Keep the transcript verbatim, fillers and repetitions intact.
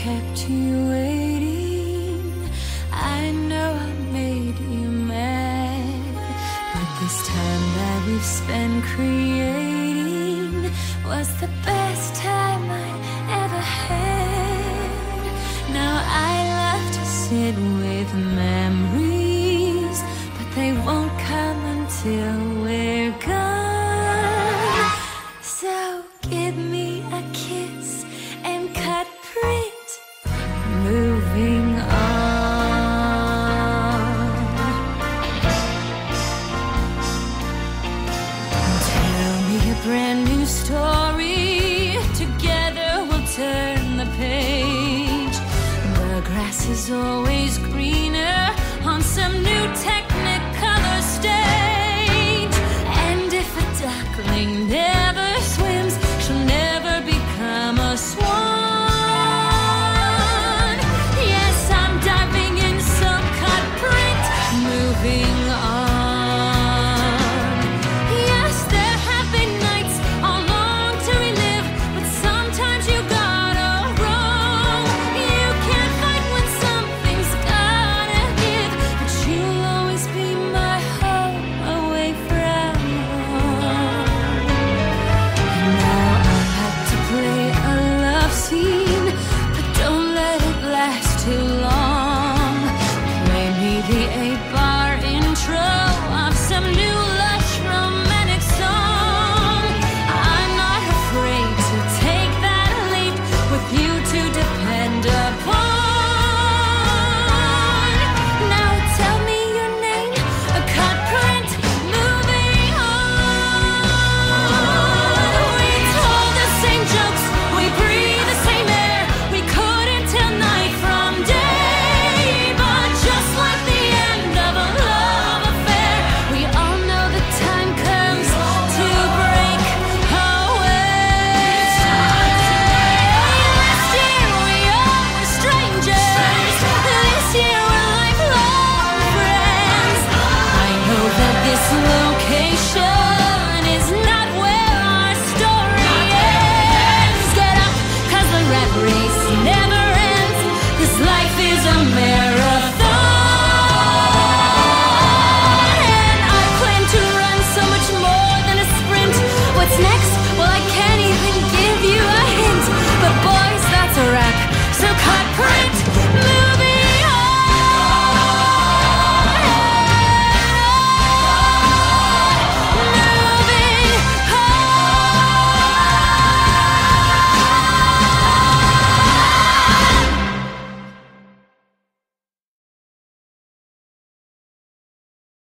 kept you waiting. I know I made you mad, but this time that we've spent creating was the best time I ever had. Now I love to sit with memories, but they won't come until we're gone. So give me a kiss and cut print, moving on. Tell me a brand new story, together we'll turn the page. The grass is all